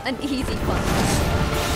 An easy fight.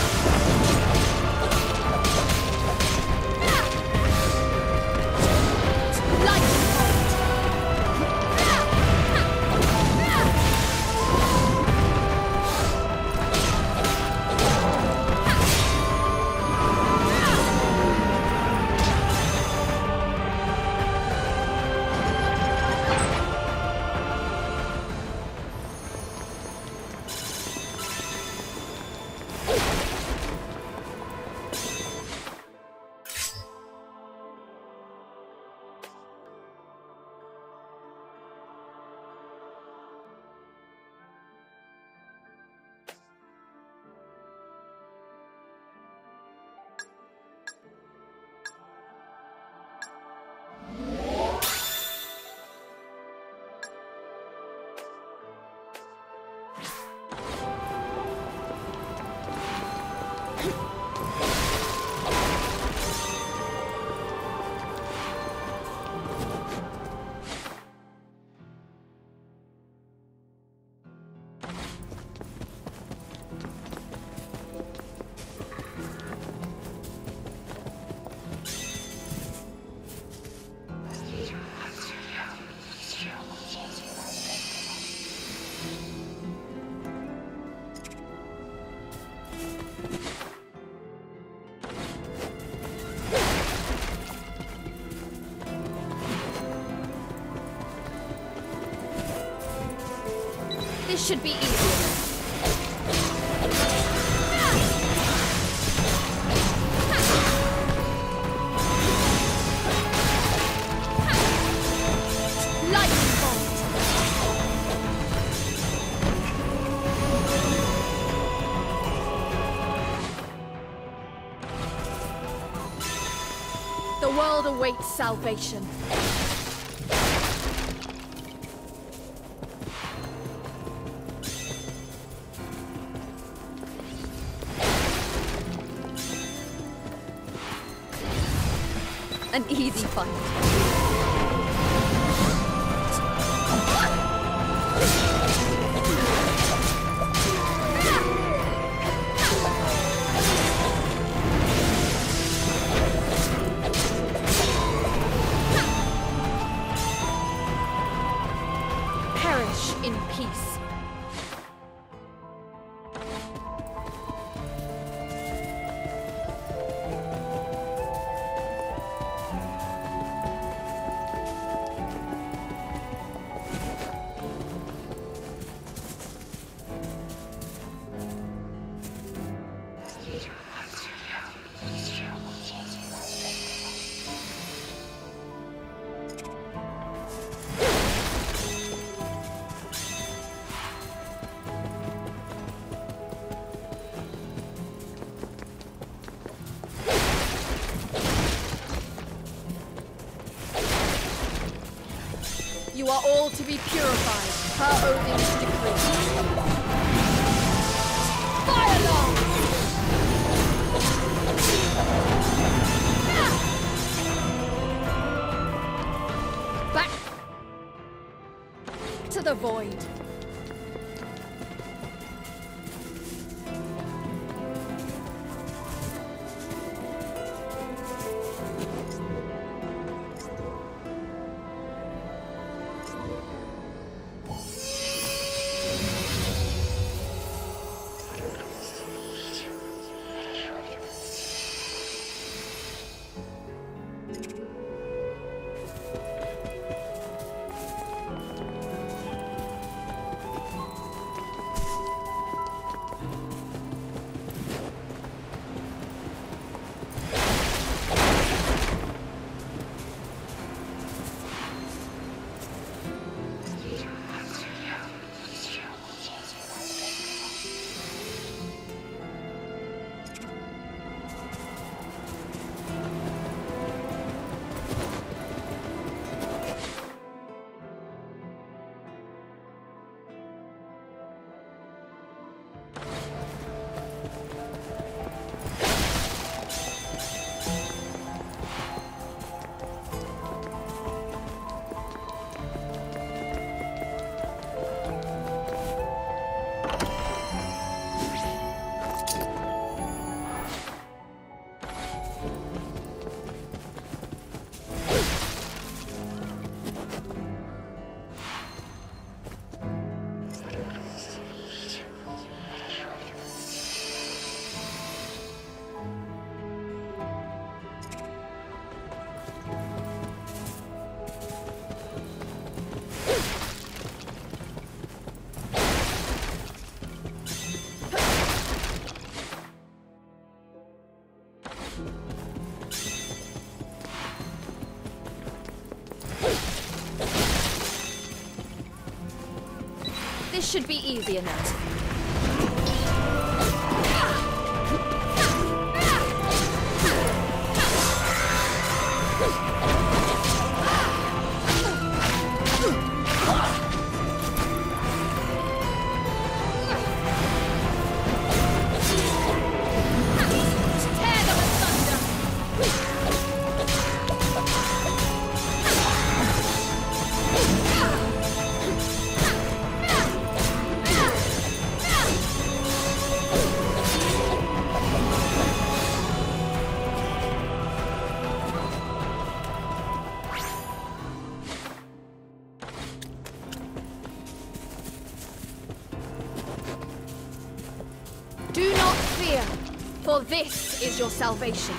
This should be easier. Lightning bolt. The world awaits salvation. An easy fight. Perish in peace. You are all to be purified, per Odin's decree. Fire lance! Back to the void. This should be easier now. Do not fear, for this is your salvation.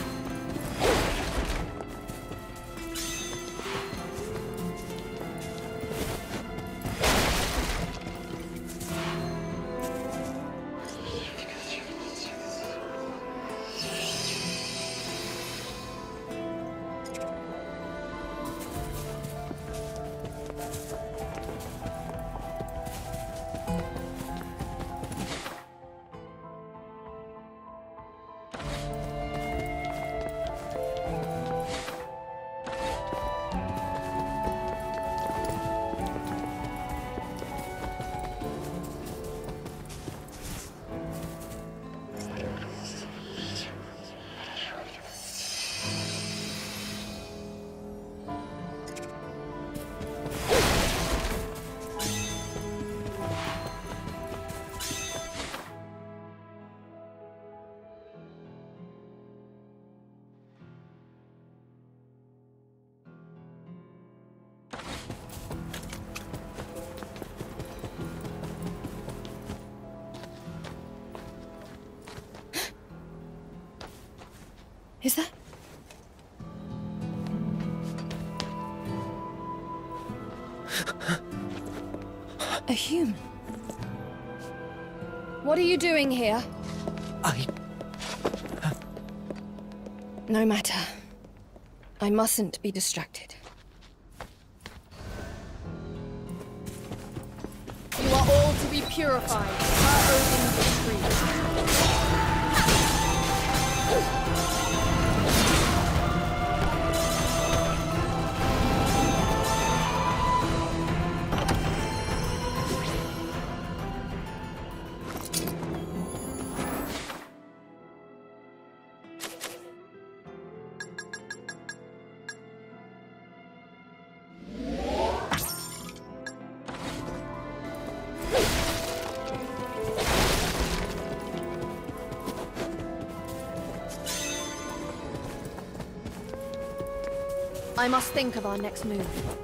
Is that... a human? What are you doing here? No matter. I mustn't be distracted. You are all to be purified per Odin's decree. I must think of our next move.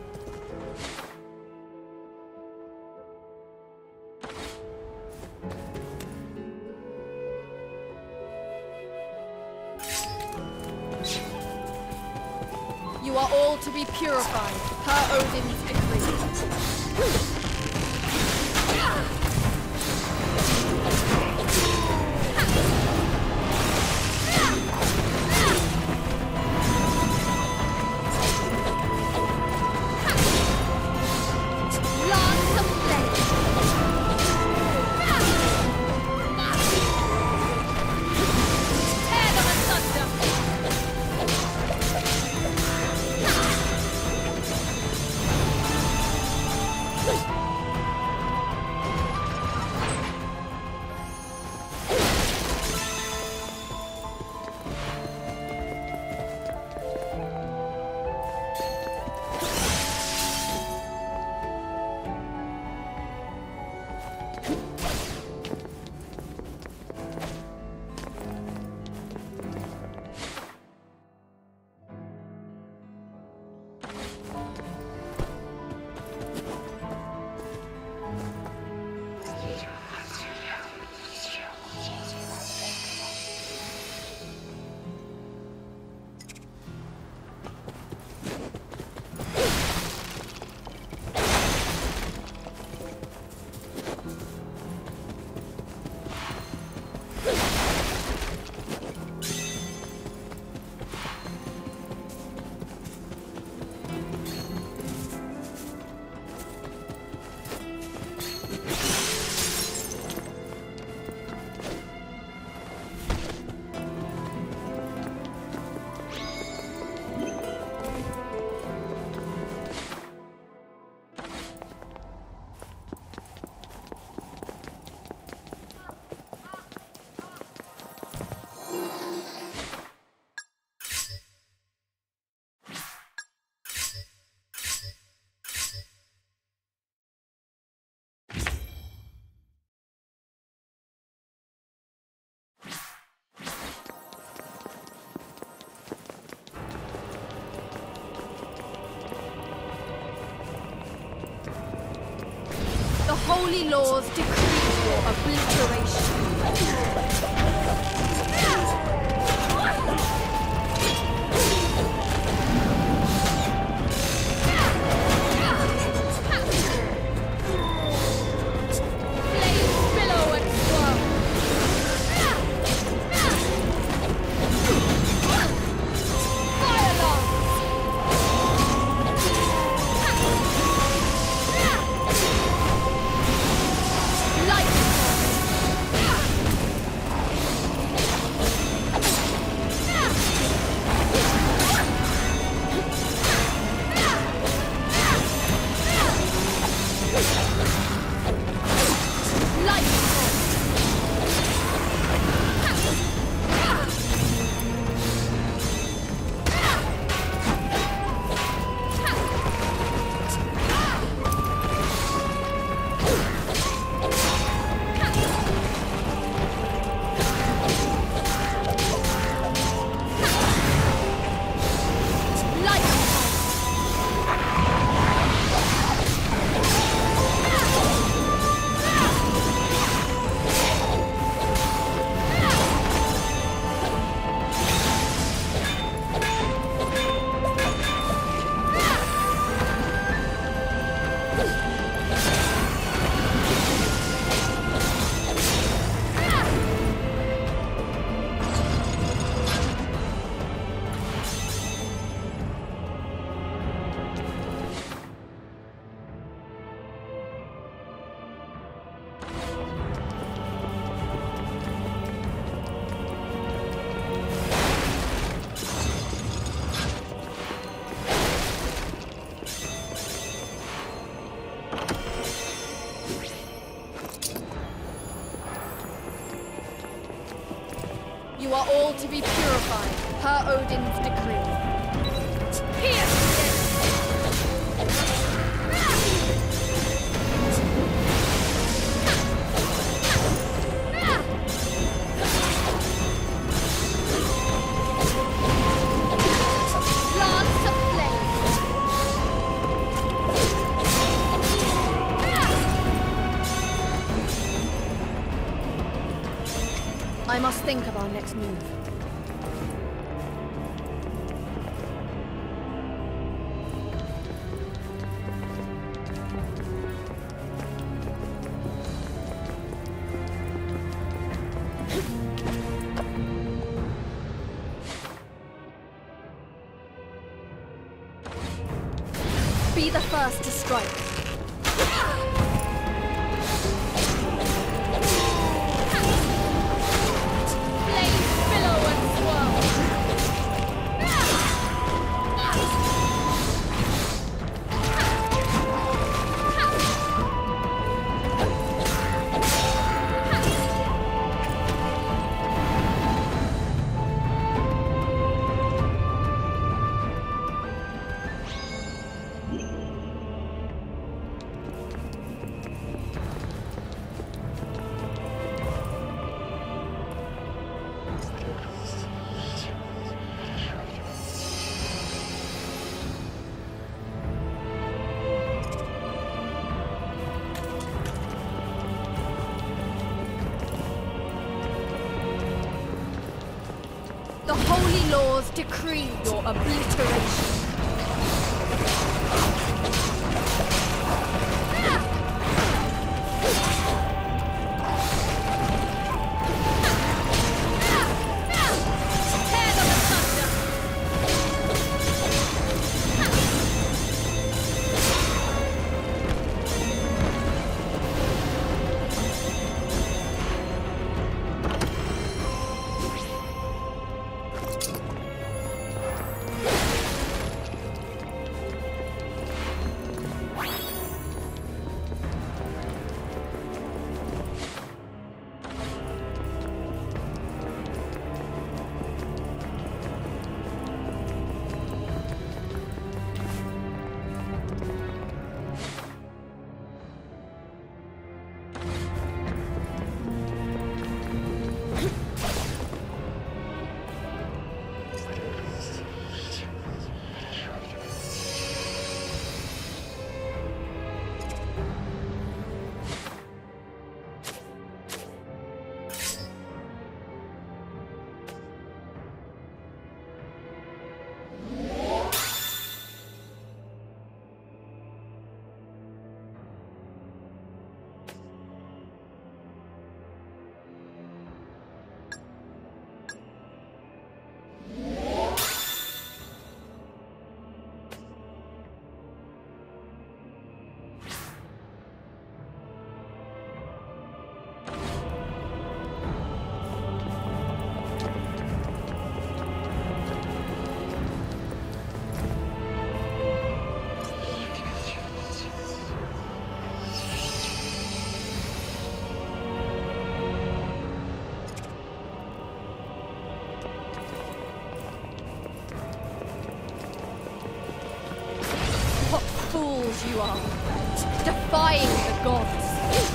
You are all to be purified per Odin's decree. holy laws decree your obliteration. You are all to be purified, per Odin's decree. Pierce! Lance of flame! I must think of our next move. Be the first to strike. The holy laws decree your obliteration. Tear them asunder. you are, defying the gods.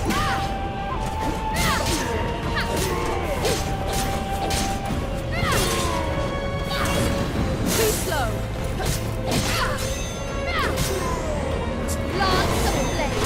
Too slow. Lance of flame.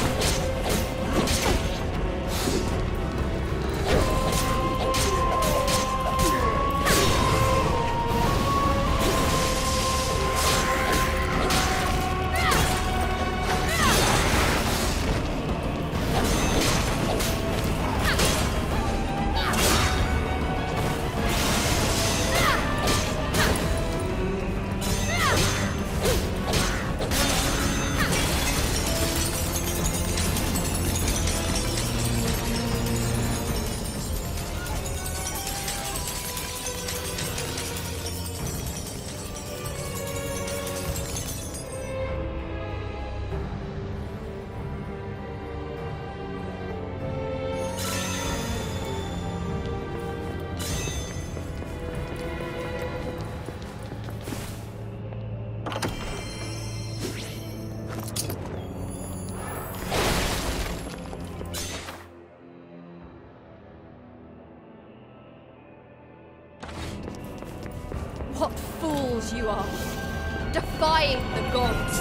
What fools you are, defying the gods.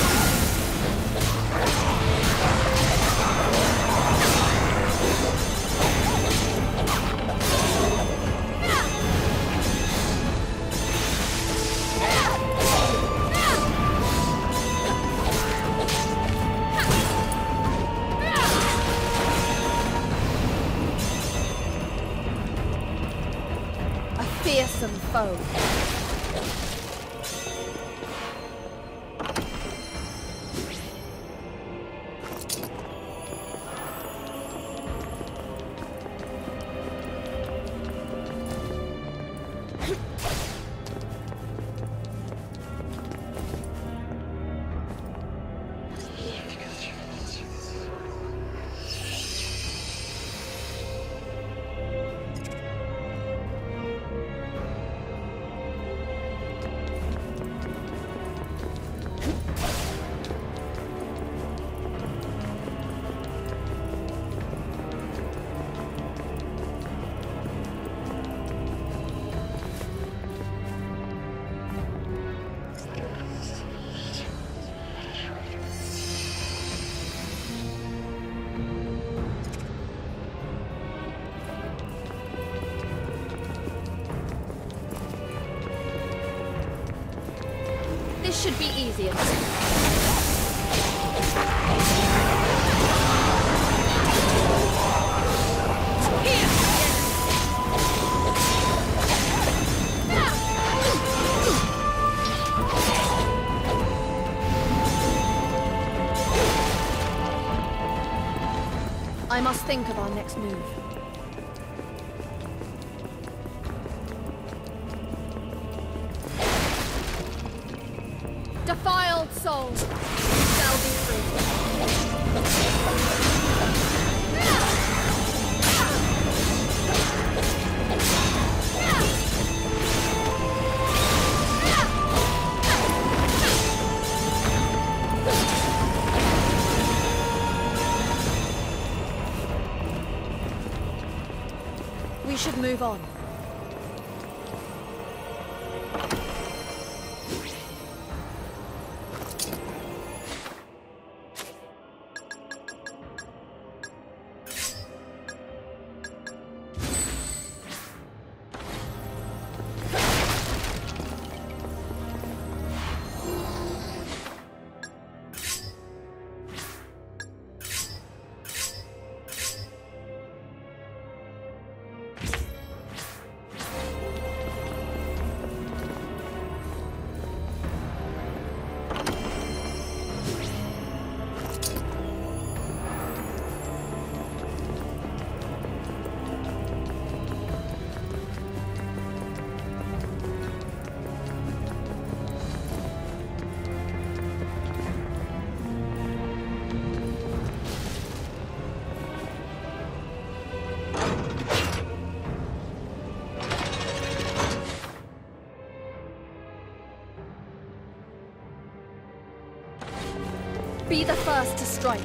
A fearsome foe. This should be easier. I must think of our next move. Defiled soul shall be free. We should move on. Be the first to strike.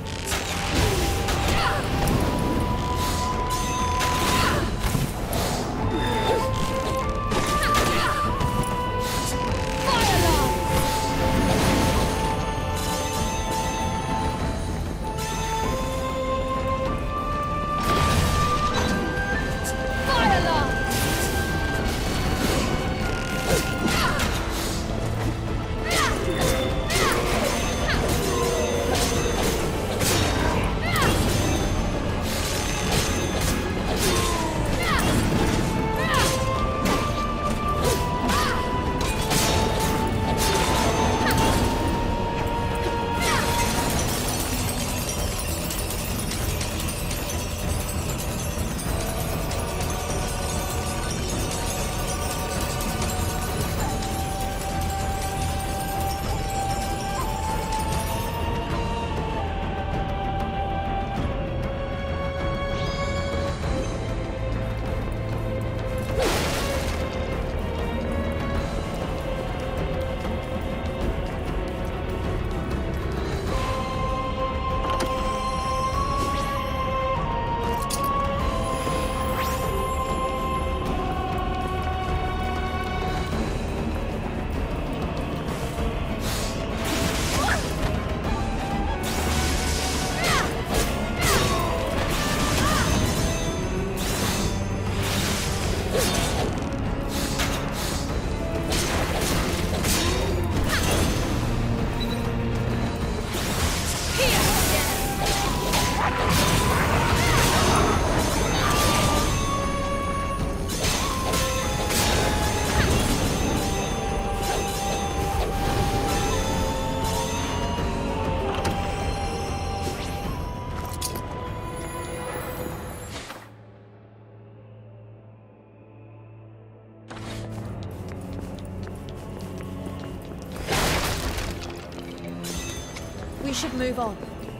We should move on.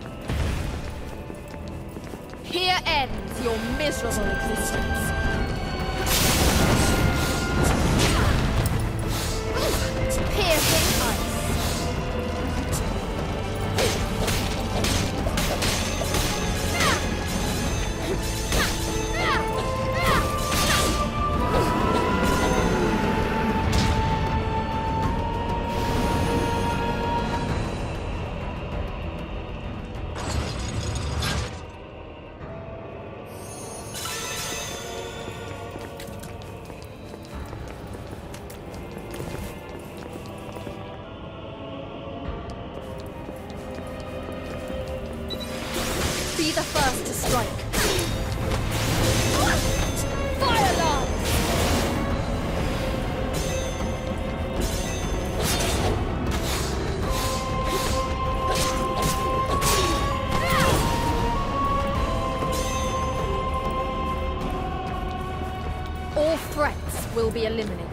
Here ends your miserable existence. Piercing ice. Be the first to strike. Fire alarm! All threats will be eliminated.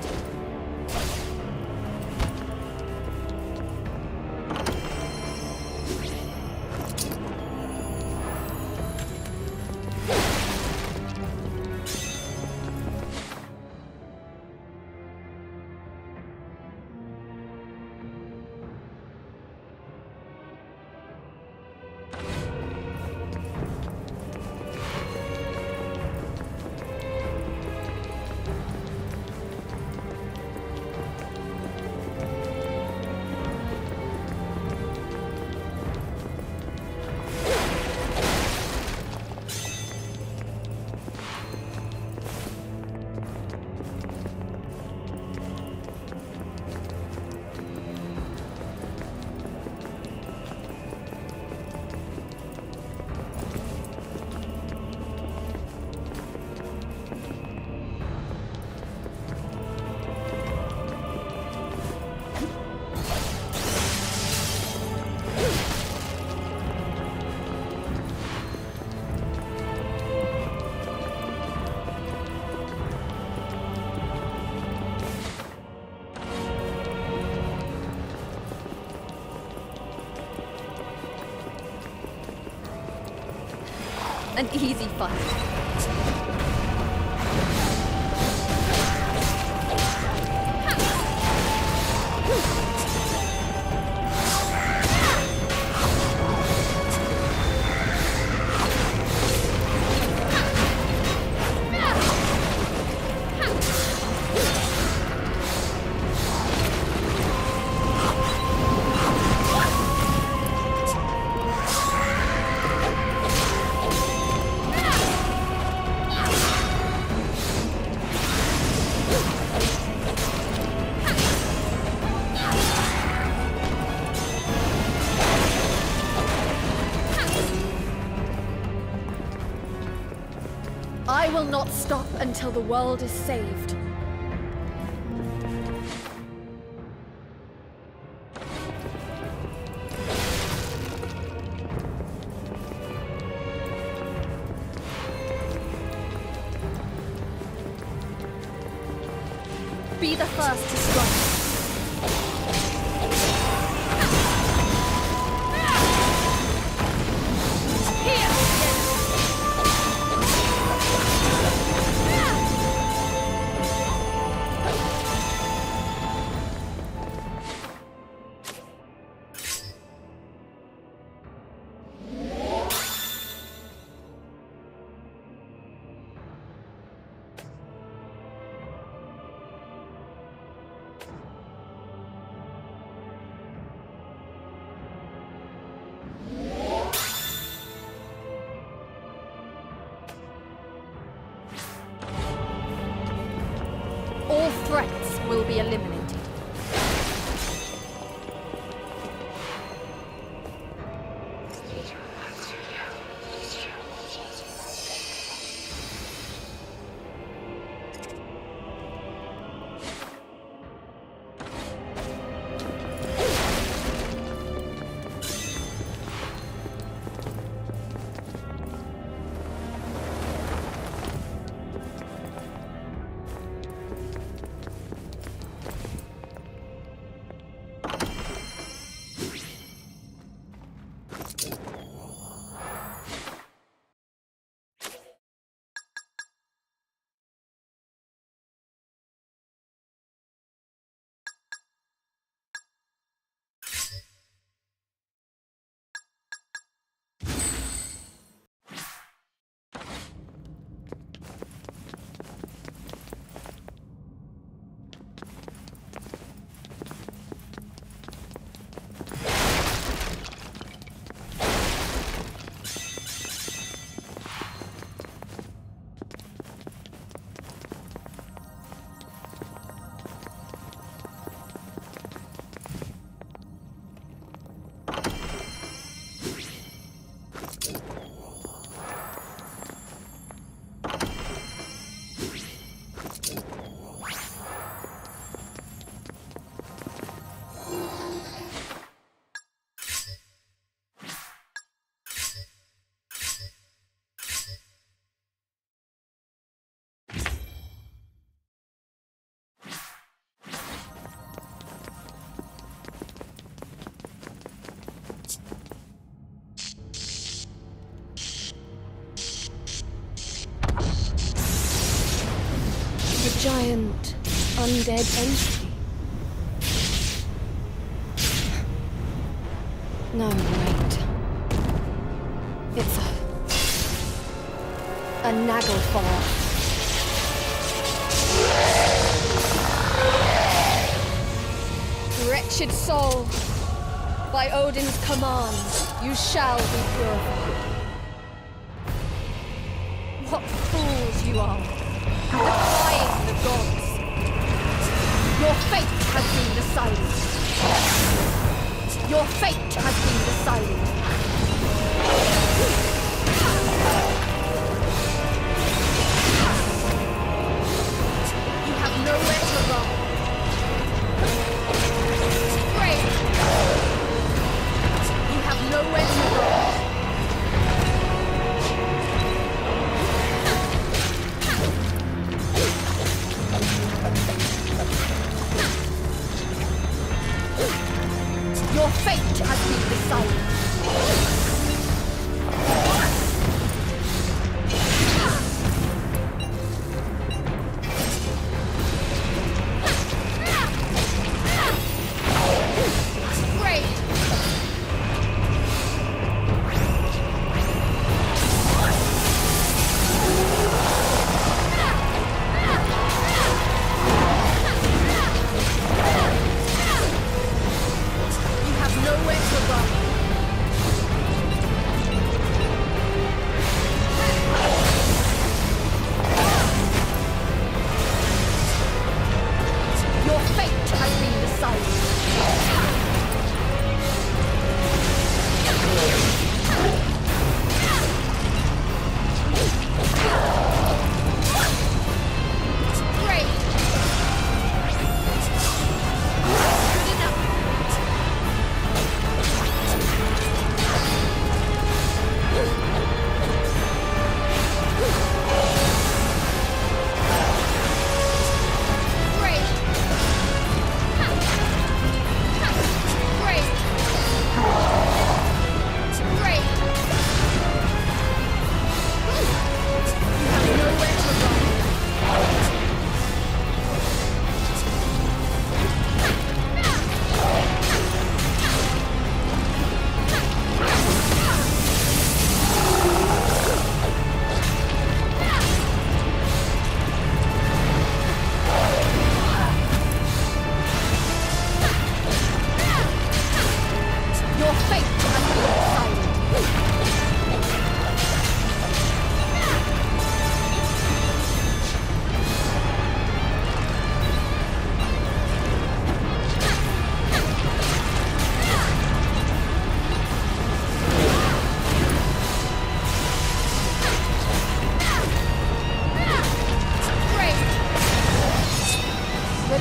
An easy fight. I will not stop until the world is saved. Be the first to strike. All threats will be eliminated. Giant undead entity. No, wait. It's a Naglfar. Wretched soul, by Odin's command, you shall be purified. What fools you are, defying the gods. Your fate has been decided. Your fate has been decided. You have nowhere to run. Brave. You have nowhere to run. Your fate has been decided.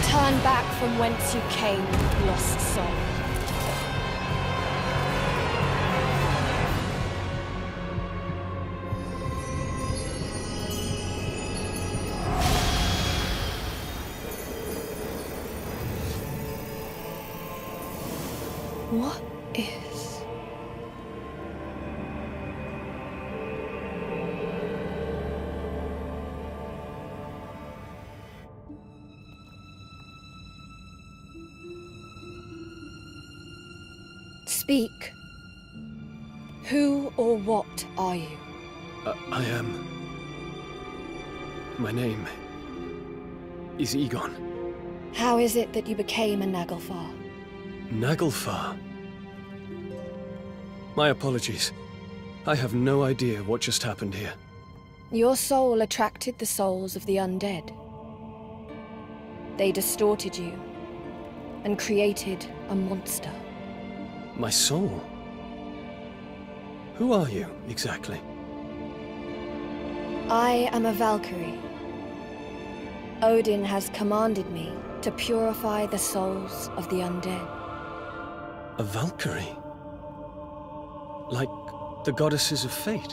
Turn back from whence you came, lost soul. What is... Speak. Who or what are you? I am... My name is Egon. How is it that you became a Naglfar? Naglfar? My apologies. I have no idea what just happened here. Your soul attracted the souls of the undead. They distorted you and created a monster. My soul? Who are you, exactly? I am a Valkyrie. Odin has commanded me to purify the souls of the undead. A Valkyrie? Like the goddesses of fate?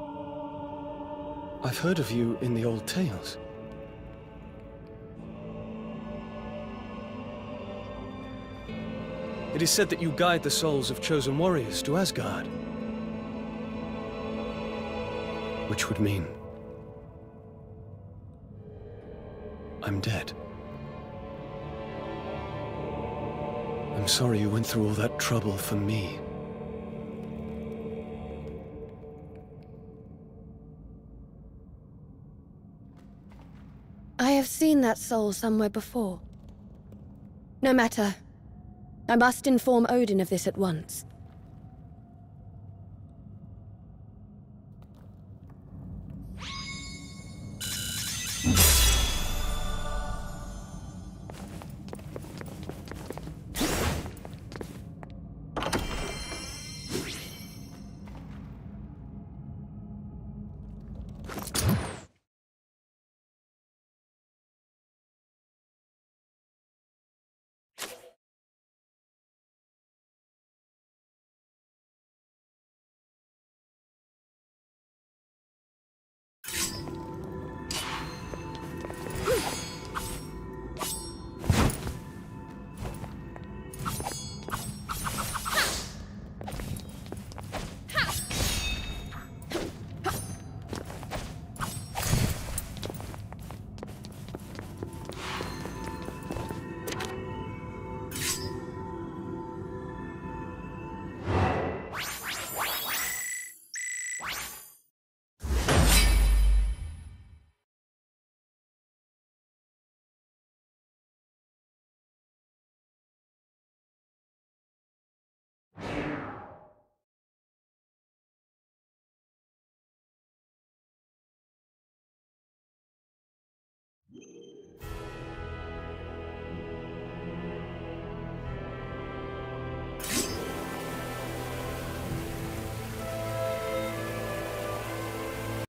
I've heard of you in the old tales. It is said that you guide the souls of chosen warriors to Asgard. Which would mean... I'm dead. I'm sorry you went through all that trouble for me. I have seen that soul somewhere before. No matter. I must inform Odin of this at once.